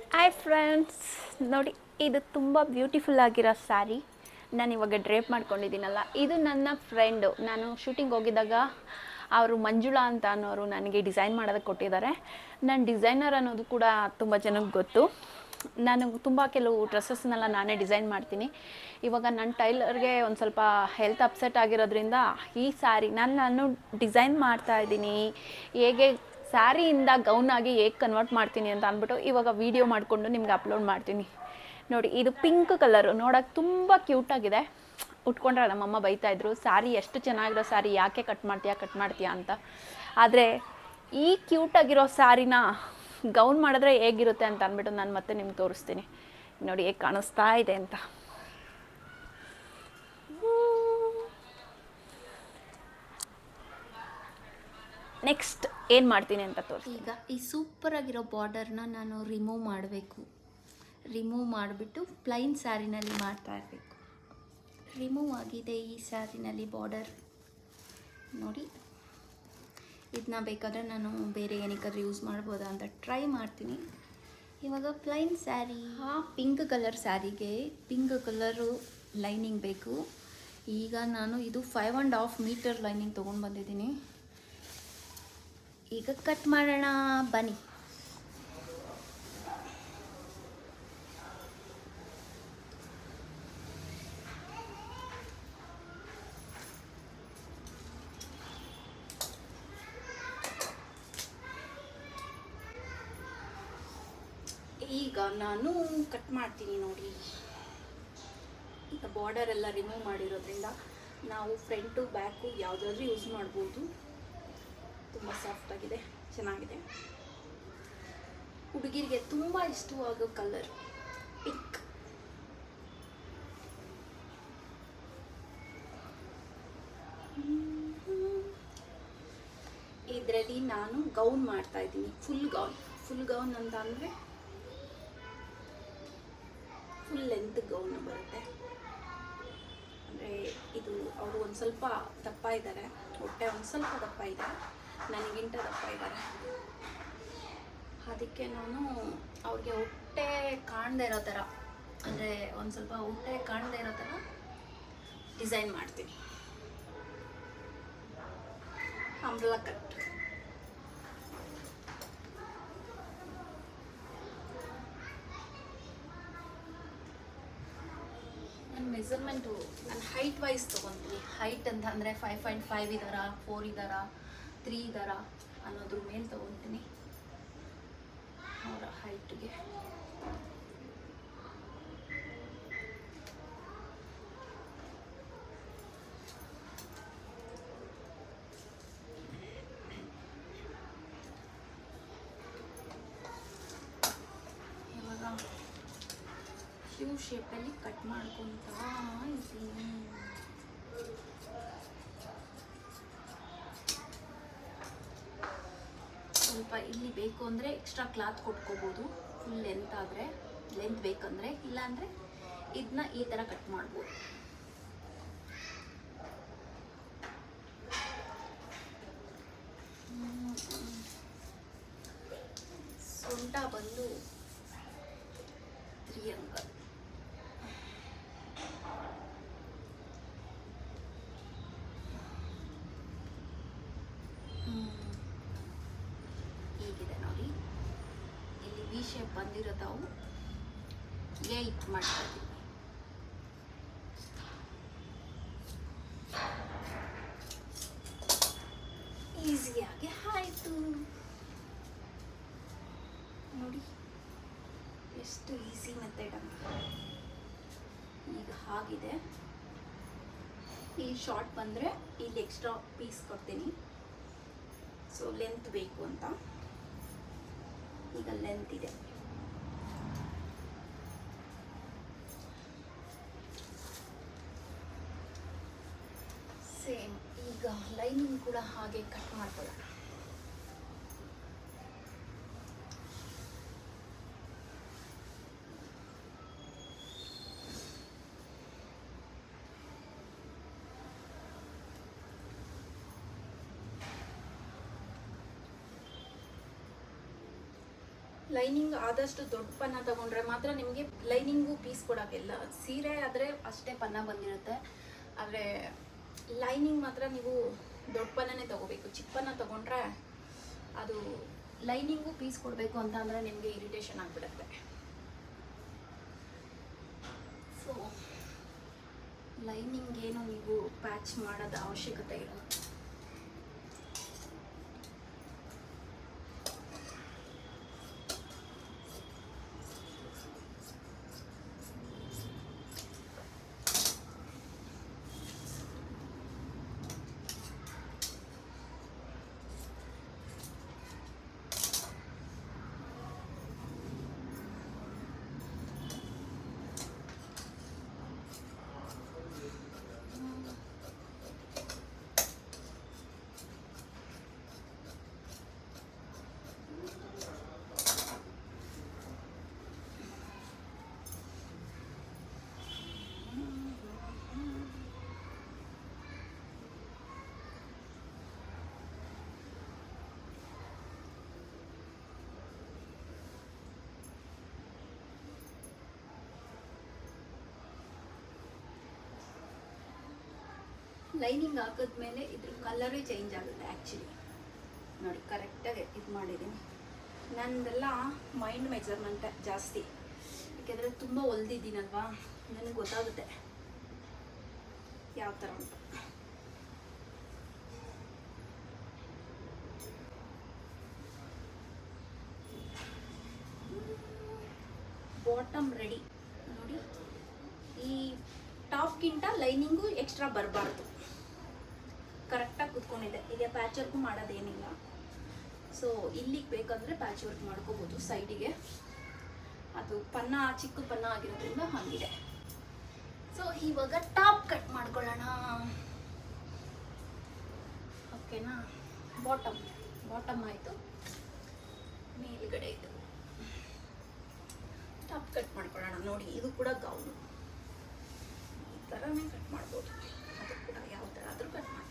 Hi friends, ನೋಡಿ ಇದು ತುಂಬ ಬ್ಯೂಟಿಫುಲ್ ಆಗಿರೋ ಸ್ಯಾರಿ ನಾನು ಇವಾಗ ಡ್ರೇಪ್ ಮಾಡ್ಕೊಂಡಿದ್ದೀನಲ್ಲ. ಇದು ನನ್ನ ಫ್ರೆಂಡು. ನಾನು ಶೂಟಿಂಗ್ ಹೋಗಿದ್ದಾಗ ಅವರು ಮಂಜುಳಾ ಅಂತ ಅನ್ನೋರು ನನಗೆ ಡಿಸೈನ್ ಮಾಡೋದಕ್ಕೆ ಕೊಟ್ಟಿದ್ದಾರೆ. ನಾನು ಡಿಸೈನರ್ ಅನ್ನೋದು ಕೂಡ ತುಂಬ ಜನಕ್ಕೆ ಗೊತ್ತು. ನಾನು ತುಂಬ ಕೆಲವು ಡ್ರೆಸ್ಸಸ್ನೆಲ್ಲ ನಾನೇ ಡಿಸೈನ್ ಮಾಡ್ತೀನಿ. ಇವಾಗ ನನ್ನ ಟೈಲರ್ಗೆ ಒಂದು ಸ್ವಲ್ಪ ಹೆಲ್ತ್ ಅಪ್ಸೆಟ್ ಆಗಿರೋದ್ರಿಂದ ಈ ಸ್ಯಾರಿ ನಾನು ಡಿಸೈನ್ ಮಾಡ್ತಾಯಿದ್ದೀನಿ. ಹೇಗೆ ಸ್ಯಾರಿಯಿಂದ ಗೌನಾಗಿ ಹೇಗೆ ಕನ್ವರ್ಟ್ ಮಾಡ್ತೀನಿ ಅಂತ ಅಂದ್ಬಿಟ್ಟು ಇವಾಗ ವೀಡಿಯೋ ಮಾಡಿಕೊಂಡು ನಿಮ್ಗೆ ಅಪ್ಲೋಡ್ ಮಾಡ್ತೀನಿ. ನೋಡಿ, ಇದು ಪಿಂಕ್ ಕಲರು, ನೋಡೋಕೆ ತುಂಬ ಕ್ಯೂಟಾಗಿದೆ. ಉಟ್ಕೊಂಡ್ರೆ ನಮ್ಮಮ್ಮ ಬೈತಾಯಿದ್ರು, ಸ್ಯಾರಿ ಎಷ್ಟು ಚೆನ್ನಾಗಿರೋ ಸ್ಯಾರಿ ಯಾಕೆ ಕಟ್ ಮಾಡ್ತೀಯಾ ಅಂತ. ಆದರೆ ಈ ಕ್ಯೂಟಾಗಿರೋ ಸ್ಯಾರಿನ ಗೌನ್ ಮಾಡಿದ್ರೆ ಹೇಗಿರುತ್ತೆ ಅಂತ ಅಂದ್ಬಿಟ್ಟು ನಾನು ಮತ್ತೆ ನಿಮ್ಗೆ ತೋರಿಸ್ತೀನಿ. ನೋಡಿ ಹೇಗೆ ಕಾಣಿಸ್ತಾ ಇದೆ ಅಂತ. ನೆಕ್ಸ್ಟ್ ಏನು ಮಾಡ್ತೀನಿ ಅಂತ ತೋರಿಸಿ. ಈಗ ಈ ಸೂಪರಾಗಿರೋ ಬಾರ್ಡರ್ನ ನಾನು ರಿಮೂವ್ ಮಾಡಬೇಕು. ರಿಮೂವ್ ಮಾಡಿಬಿಟ್ಟು ಪ್ಲೈನ್ ಸ್ಯಾರಿನಲ್ಲಿ ಮಾಡ್ತಾ ಇರಬೇಕು. ರಿಮೂವ್ ಆಗಿದೆ ಈ ಸ್ಯಾರಿನಲ್ಲಿ ಬಾರ್ಡರ್. ನೋಡಿ, ಇದನ್ನ ಬೇಕಾದರೆ ನಾನು ಬೇರೆ ಏನಕ್ಕಾದ್ರೂ ಯೂಸ್ ಮಾಡ್ಬೋದಾ ಅಂತ ಟ್ರೈ ಮಾಡ್ತೀನಿ. ಇವಾಗ ಪ್ಲೈನ್ ಸ್ಯಾರಿ, ಪಿಂಕ್ ಕಲರ್ ಸ್ಯಾರಿಗೆ ಪಿಂಕ್ ಕಲರು ಲೈನಿಂಗ್ ಬೇಕು. ಈಗ ನಾನು ಇದು 5.5 ಮೀಟರ್ ಲೈನಿಂಗ್ ತೊಗೊಂಡು ಬಂದಿದ್ದೀನಿ. ಈಗ ಕಟ್ ಮಾಡೋಣ ಬನ್ನಿ. ಈಗ ನಾನು ಕಟ್ ಮಾಡ್ತೀನಿ. ನೋಡಿ, ಈಗ ಬಾರ್ಡರ್ ಎಲ್ಲ ರಿಮೂವ್ ಮಾಡಿರೋದ್ರಿಂದ ನಾವು ಫ್ರಂಟು ಬ್ಯಾಕು ಯಾವುದಾದ್ರೂ ಯೂಸ್ ಮಾಡ್ಬೋದು. ತುಂಬ ಸಾಫ್ಟಾಗಿದೆ, ಚೆನ್ನಾಗಿದೆ. ಹುಡುಗಿರಿಗೆ ತುಂಬ ಇಷ್ಟವಾಗೋ ಕಲರ್ ಪಿಂಕ್. ಇದರಲ್ಲಿ ನಾನು ಗೌನ್ ಮಾಡ್ತಾ ಇದ್ದೀನಿ. ಫುಲ್ ಗೌನ್ ಅಂತ ಅಂದರೆ ಫುಲ್ ಲೆಂತ್ ಗೌನ್ ಬರುತ್ತೆ. ಅಂದರೆ ಇದು ಅವರು ಒಂದು ಸ್ವಲ್ಪ ದಪ್ಪ ಇದ್ದಾರೆ, ಹೊಟ್ಟೆ ಒಂದು ಸ್ವಲ್ಪ ದಪ್ಪ ಇದೆ, ನನಗಿಂತ ದಪ್ಪ ಇದ್ದಾರೆ. ಅದಕ್ಕೆ ನಾನು ಅವ್ರಿಗೆ ಹೊಟ್ಟೆ ಕಾಣದೇ ಇರೋ ಥರ, ಅಂದರೆ ಒಂದು ಸ್ವಲ್ಪ ಹೊಟ್ಟೆ ಕಾಣದೇ ಇರೋ ಥರ ಡಿಸೈನ್ ಮಾಡ್ತೀನಿ. Umbrella cut. ನನ್ನ ಮೆಸರ್ಮೆಂಟು ನಾನು ಹೈಟ್ ವೈಸ್ ತೊಗೊತೀನಿ. ಹೈಟ್ ಅಂತ ಅಂದರೆ 5.5 ಇದ್ದಾರಾ, 4 ಇದ್ದಾರಾ, 3 ಇದ್ದಾರಾ ಅನ್ನೋದ್ರ ಮೇಲೆ ತೊಗೊತೀನಿ ಅವರ ಹೈಟ್ಗೆ. ಇವಾಗ ಯು ಶೇಪಲ್ಲಿ ಕಟ್ ಮಾಡ್ಕೊತಾ ಇದ್ದೀನಿ. ಸ್ವಲ್ಪ ಇಲ್ಲಿ ಬೇಕು ಅಂದರೆ ಎಕ್ಸ್ಟ್ರಾ ಕ್ಲಾತ್ ಕೊಟ್ಕೋಬೋದು, ಫುಲ್ ಲೆಂತ್ ಆದರೆ, ಲೆಂತ್ ಬೇಕಂದರೆ. ಇಲ್ಲಾಂದರೆ ಇದನ್ನ ಈ ಥರ ಕಟ್ ಮಾಡ್ಬೋದು. ಸೊಂಟ ಬಂದು 3 ಅಂಗಲ್. ಹೀಗಿದೆ ನೋಡಿ, ಇಲ್ಲಿ ವಿ ಶೇಪ್ ಬಂದಿರೋದವು 8 ಮಾಡ್ತಾ ಇದ್ದೀವಿ. ಈಸಿಯಾಗಿ ಆಯಿತು ನೋಡಿ, ಎಷ್ಟು ಈಸಿ ಮೆಥಡ್ ಅಂತ. ಈಗ ಆಗಿದೆ. ಈ ಶಾರ್ಟ್ ಬಂದರೆ ಇಲ್ಲಿ ಎಕ್ಸ್ಟ್ರಾ ಪೀಸ್ ಕೊಡ್ತೀನಿ. ಸೊ ಲೆಂತ್ ಬೇಕು ಅಂತ ಈಗ ಲೆಂತ್ ಇದೆ. ಸೇಮ್ ಈಗ ಲೈನಿಂಗ್ ಕೂಡ ಹಾಗೆ ಕಟ್ ಮಾಡ್ಕೊಳ್ಳೋಣ. ಲೈನಿಂಗ್ ಆದಷ್ಟು ದೊಡ್ಡ ಪನ್ನ ತಗೊಂಡ್ರೆ ಮಾತ್ರ ನಿಮಗೆ ಲೈನಿಂಗು ಪೀಸ್ ಕೊಡೋಕ್ಕಿಲ್ಲ. ಸೀರೆ ಆದರೆ ಅಷ್ಟೇ ಪನ್ನ ಬಂದಿರುತ್ತೆ, ಆದರೆ ಲೈನಿಂಗ್ ಮಾತ್ರ ನೀವು ದೊಡ್ಡ ಪನ್ನನೇ ತೊಗೋಬೇಕು. ಚಿಕ್ಕ ಪನ್ನ ತೊಗೊಂಡ್ರೆ ಅದು ಲೈನಿಂಗು ಪೀಸ್ ಕೊಡಬೇಕು ಅಂತ ಅಂದರೆ ನಿಮಗೆ ಇರಿಟೇಷನ್ ಆಗಿಬಿಡುತ್ತೆ. ಸೊ ಲೈನಿಂಗೇನು ನೀವು ಪ್ಯಾಚ್ ಮಾಡೋದ ಅವಶ್ಯಕತೆ ಇರೋದು. ಲೈನಿಂಗ್ ಹಾಕಿದ್ಮೇಲೆ ಇದ್ರ ಕಲರೇ ಚೇಂಜ್ ಆಗುತ್ತೆ ಆ್ಯಕ್ಚುಲಿ. ನೋಡಿ ಕರೆಕ್ಟಾಗಿ ಇದು ಮಾಡಿದ್ದೀನಿ. ನಂದೆಲ್ಲ ಮೈಂಡ್ ಮೆಜರ್ಮೆಂಟ್ ಜಾಸ್ತಿ, ಯಾಕೆಂದರೆ ತುಂಬ ಹೊಲ್ದಿದ್ದೀನಲ್ವಾ, ನನಗೆ ಗೊತ್ತಾಗುತ್ತೆ ಯಾವ ಥರ ಅಂತ. ಬಾಟಮ್ ರೆಡಿ ನೋಡಿ. ಈ ಟಾಪ್ಗಿಂತ ಲೈನಿಂಗು ಎಕ್ಸ್ಟ್ರಾ ಬರಬಾರ್ದು, ಕರೆಕ್ಟಾಗಿ ಕುತ್ಕೊಂಡಿದೆ. ಈಗ ಪ್ಯಾಚ್ ವರ್ಕ್ ಮಾಡೋದೇನಿಲ್ಲ. ಸೊ ಇಲ್ಲಿಗೆ ಬೇಕಂದರೆ ಪ್ಯಾಚ್ ವರ್ಕ್ ಮಾಡ್ಕೋಬೋದು ಸೈಡಿಗೆ. ಅದು ಪನ್ನ ಚಿಕ್ಕ ಪನ್ನ ಆಗಿರೋದ್ರಿಂದ ಹಾಗಿದೆ. ಸೊ ಇವಾಗ ಟಾಪ್ ಕಟ್ ಮಾಡ್ಕೊಳ್ಳೋಣ, ಓಕೆನಾ. ಬಾಟಮ್ ಆಯಿತು, ಮೇಲ್ಗಡೆ ಇದು ಟಾಪ್ ಕಟ್ ಮಾಡ್ಕೊಳ್ಳೋಣ. ನೋಡಿ ಇದು ಕೂಡ ಗೌನು, ಈ ಥರನೇ ಕಟ್ ಮಾಡ್ಬೋದು. ಅದು ಕೂಡ ಯಾವ ಥರ ಆದರೂ ಕಟ್ ಮಾಡಿ.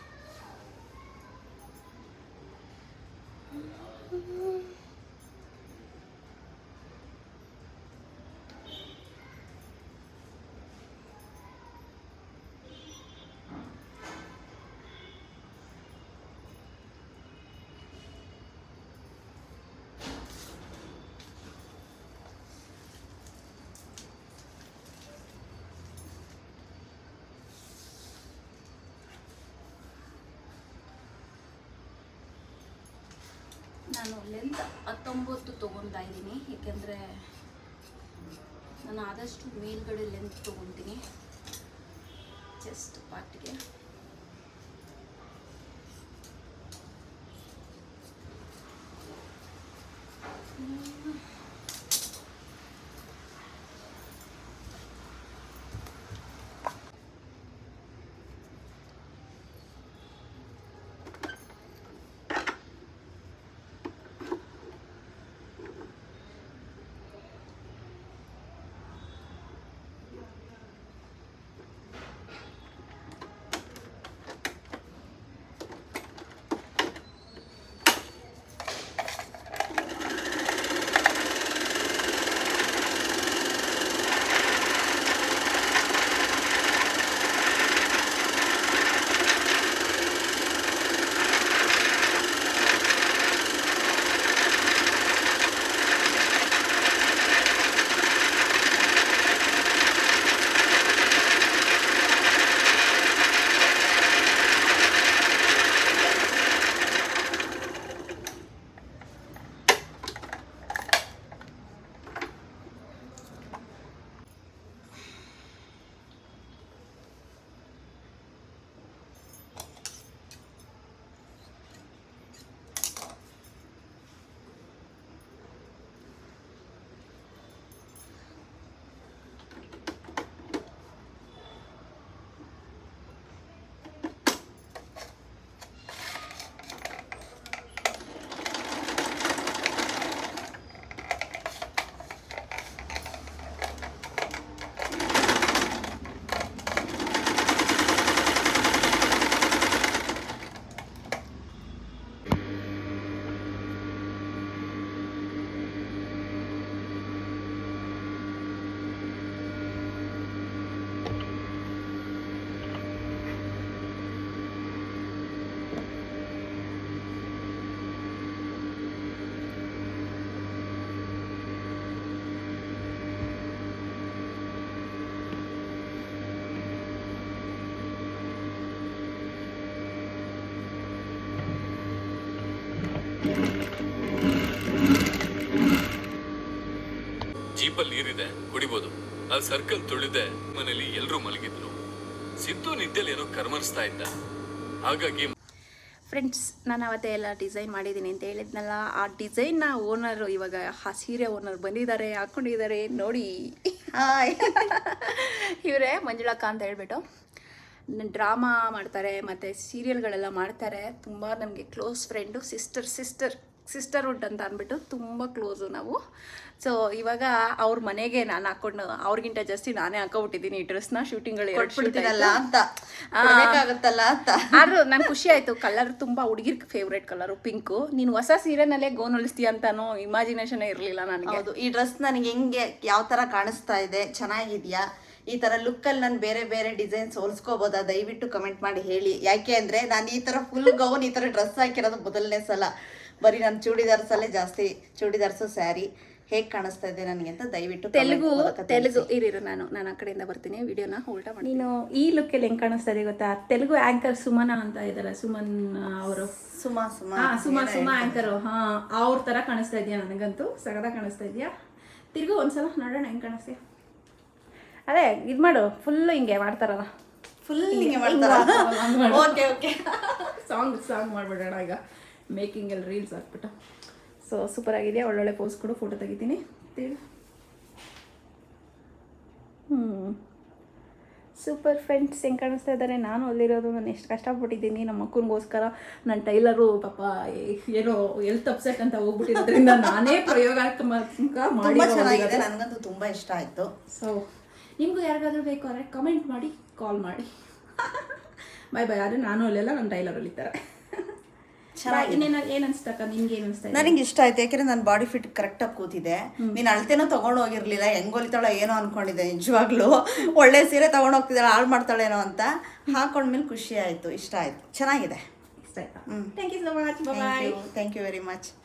ನಾನು ಲೆಂತ್ 19 ತೊಗೊತಾ ಇದ್ದೀನಿ, ಏಕೆಂದರೆ ನಾನು ಆದಷ್ಟು ಮೇಲ್ಗಡೆ ಲೆಂತ್ ತೊಗೊತೀನಿ ಚೆಸ್ಟ್ ಪಾರ್ಟ್ಗೆ. ಜೀಪಲ್ಲಿ ನೀರಿದೆ ಕುಡಿಬೋದು. ಅಲ್ಲಿ ಸರ್ಕಲ್ ತುಳಿದೆ ಮನೇಲಿ ಎಲ್ರೂ ಮಲಗಿದ್ರು. ಸಿದ್ದು ನಿದ್ದೆಲಿ ಏನೋ ಕರ್ಮರಿಸ್ತಾ ಇದ್ದ. ಹಾಗಾಗಿ ಫ್ರೆಂಡ್ಸ್, ನಾನು ಅವತ್ತೇ ಎಲ್ಲ ಡಿಸೈನ್ ಮಾಡಿದ್ದೀನಿ ಅಂತ ಹೇಳಿದ್ನಲ್ಲ, ಆ ಡಿಸೈನ್ನ ಓನರು ಇವಾಗ ಆ ಸೀರೆ ಓನರ್ ಬಂದಿದ್ದಾರೆ, ಹಾಕ್ಕೊಂಡಿದ್ದಾರೆ ನೋಡಿ. ಹಾಯ್ ಇವರೇ ಮಂಜುಳಕ್ಕ ಅಂತ ಹೇಳ್ಬಿಟ್ಟು ಡ್ರಾಮಾ ಮಾಡ್ತಾರೆ ಮತ್ತು ಸೀರಿಯಲ್ಗಳೆಲ್ಲ ಮಾಡ್ತಾರೆ. ತುಂಬ ನಮಗೆ ಕ್ಲೋಸ್ ಫ್ರೆಂಡು, ಸಿಸ್ಟರ್ಹುಡ್ ಅಂತ ಅಂದ್ಬಿಟ್ಟು ತುಂಬ ಕ್ಲೋಸು ನಾವು. ಸೊ ಇವಾಗ ಅವ್ರ ಮನೆಗೆ ನಾನು ಹಾಕ್ಕೊಂಡು ಅವ್ರಿಗಿಂತ ಜಾಸ್ತಿ ನಾನೇ ಹಾಕೊಂಡ್ಬಿಟ್ಟಿದ್ದೀನಿ ಈ ಡ್ರೆಸ್ನ. ಶೂಟಿಂಗ್ಗಳು ಅಂತ ಆಗುತ್ತಲ್ಲ ಅಂತ. ಆದ್ರೂ ನಂಗೆ ಖುಷಿ ಆಯಿತು. ಕಲರ್ ತುಂಬ ಹುಡುಗಿರ್ ಫೇವ್ರೇಟ್ ಕಲರು ಪಿಂಕು. ನೀನು ಹೊಸ ಸೀರೆನಲ್ಲೇ ಗೋನ್ ಹೊಲಿಸ್ತೀಯ ಅಂತಾನೋ ಇಮ್ಯಾಜಿನೇಷನೇ ಇರಲಿಲ್ಲ ನನಗೆ. ಹೌದು, ಈ ಡ್ರೆಸ್ ನನಗೆ ಹೆಂಗೆ ಯಾವ ಥರ ಕಾಣಿಸ್ತಾ ಇದೆ, ಚೆನ್ನಾಗಿದೆಯಾ, ಈ ಥರ ಲುಕ್ಕಲ್ಲಿ ನಾನು ಬೇರೆ ಬೇರೆ ಡಿಸೈನ್ಸ್ ಹೋಲಿಸ್ಕೋಬೋದಾ, ದಯವಿಟ್ಟು ಕಮೆಂಟ್ ಮಾಡಿ ಹೇಳಿ. ಯಾಕೆ ಅಂದರೆ ನಾನು ಈ ಥರ ಫುಲ್ ಗೌನ್ ಈ ಥರ ಡ್ರೆಸ್ ಹಾಕಿರೋದು ಮೊದಲನೇ ಸಲ. ಬರೀ ನಾನು ಚೂಡಿದಾರ್ಸಲ್ಲೇ ಜಾಸ್ತಿ, ಚೂಡಿದಾರ್ಸು ಸ್ಯಾರಿ ಹೇಗೆ ಕಾಣಿಸ್ತಾ ಇದೆ ನನಗೆ ಅಂತ ದಯವಿಟ್ಟು ತೆಲುಗು ಇರಿರು. ನಾನು ಆ ಕಡೆಯಿಂದ ಬರ್ತೀನಿ, ವಿಡಿಯೋನ ಉಲ್ಟಾ ಮಾಡಿ. ನೀನು ಈ ಲುಕ್ಕಲ್ಲಿ ಹೆಂಗೆ ಕಾಣಿಸ್ತಾ ಇದೆ ಗೊತ್ತಾ? ತೆಲುಗು ಆ್ಯಂಕರ್ ಸುಮನ ಅಂತ ಇದ್ದಾರೆ, ಸುಮನ್ ಅವರು, ಸುಮಾ ಆ್ಯಂಕರು. ಹಾಂ, ಅವ್ರ ಥರ ಕಾಣಿಸ್ತಾ ಇದೆಯಾ ನನಗಂತೂ. ಸಗದ ಕಾಣಿಸ್ತಾ ಇದೆಯಾ? ತಿರ್ಗು ಒಂದ್ಸಲ ನೋಡೋಣ ಹೆಂಗೆ ಕಾಣಿಸ್ತೀಯ. ಅದೇ ಇದು ಮಾಡು, ಫುಲ್ಲು ಹಿಂಗೆ ಮಾಡ್ತಾರಲ್ಲ, ಫುಲ್ ಹಿಂಗೆ ಮಾಡ್ತಾರ. ಓಕೆ ಓಕೆ, ಸಾಂಗ್ ಮಾಡ್ಬಿಡೋಣ ಈಗ, ಮೇಕಿಂಗಲ್ಲಿ ರೀಲ್ಸ್ ಹಾಕ್ಬಿಟ್ಟು. ಸೊ ಸೂಪರ್ ಆಗಿದೆಯಾ? ಒಳ್ಳೊಳ್ಳೆ ಪೋಸ್ ಕೊಡು, ಫೋಟೋ ತೆಗಿತೀನಿ. ಸೂಪರ್ ಫ್ರೆಂಡ್ಸ್, ಹೆಂಗೆ ಕಾಣಿಸ್ತಾ ಇದ್ದಾರೆ? ನಾನು ಅಲ್ಲಿರೋದು, ನಾನು ಎಷ್ಟು ಕಷ್ಟಪಟ್ಟಿದ್ದೀನಿ ನಮ್ಮ ಮಕ್ಕನಿಗೋಸ್ಕರ. ನನ್ನ ಟೈಲರು ಪಾಪ ಏನೋ ಹೆಲ್ತ್ ಅಪ್ಸೆಟ್ ಅಂತ ಹೋಗ್ಬಿಟ್ಟಿರೋದ್ರಿಂದ ನಾನೇ ಪ್ರಯೋಗಾತ್ಮಕ ಮಾಡಿ. ನನಗಂತೂ ತುಂಬ ಇಷ್ಟ ಆಯಿತು. ಸೊ ನಿಮಗೂ ಯಾರಿಗಾದ್ರೂ ಬೇಕು ಅಂದರೆ ಕಮೆಂಟ್ ಮಾಡಿ, ಕಾಲ್ ಮಾಡಿ. ಬಾಯ್ ಬಾಯ್. ಆದರೆ ನಾನು ಅಲ್ಲೆಲ್ಲ ನನ್ನ ಟೈಲರ್ ಹೊಲಿತಾರೆ. ಏನು ಅನ್ಸ್ತಕ್ಕ ನಿಮ್ಗೆ? ಏನು ಅನ್ಸ್ತಾ? ನನಗೆ ಇಷ್ಟ ಆಯ್ತು, ಯಾಕೆಂದ್ರೆ ನನ್ನ ಬಾಡಿ ಫಿಟ್ ಕರೆಕ್ಟಾಗಿ ಕೂತಿದೆ. ನೀನು ಅಳತೆನೂ ತೊಗೊಂಡು ಹೋಗಿರ್ಲಿಲ್ಲ, ಹೆಂಗೆ ಹೊಲಿತಾಳೋ ಏನೋ ಅನ್ಕೊಂಡಿದ್ದೆ. ನಿಜವಾಗ್ಲೂ ಒಳ್ಳೆ ಸೀರೆ ತೊಗೊಂಡು ಹೋಗ್ತಿದ್ದಾಳೆ, ಹಾಳು ಮಾಡ್ತಾಳೇನೋ ಅಂತ. ಹಾಕೊಂಡ್ಮೇಲೆ ಖುಷಿ ಆಯಿತು, ಇಷ್ಟ ಆಯಿತು, ಚೆನ್ನಾಗಿದೆ. ಇಷ್ಟ ಆಯ್ತಾ? Thank you so much. Bye. Thank you very much.